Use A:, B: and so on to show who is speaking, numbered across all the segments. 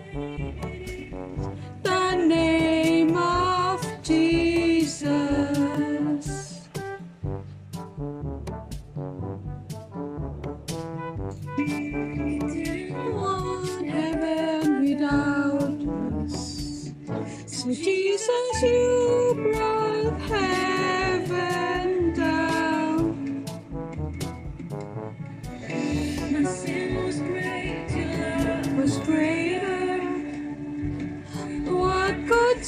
A: The name of Jesus. One heaven without us. So Jesus, you brought heaven down. My sin was great, your love was greater. What could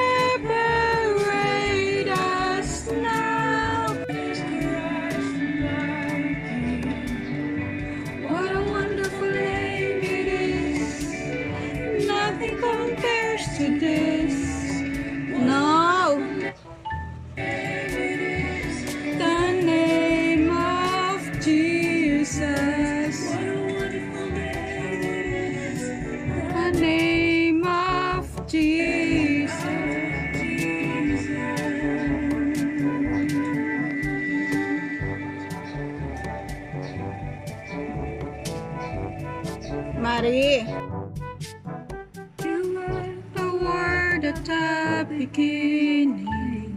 A: separate us now? What a wonderful name it is. Nothing compares to this. No. The name of Jesus. What a wonderful name it is. The name of Jesus. Mari. You were the word at the beginning.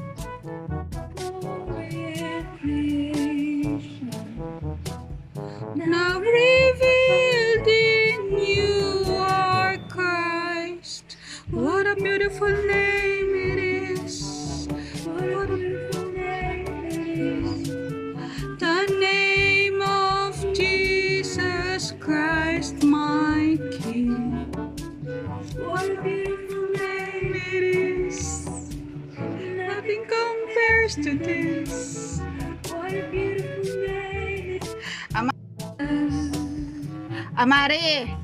A: Creation. Now revealed in you are Christ. What a beautiful name it is. What a beautiful name it is. The name of Jesus Christ, my King. What a beautiful name it is. Nothing compares to this. What a beautiful name it is. Amari.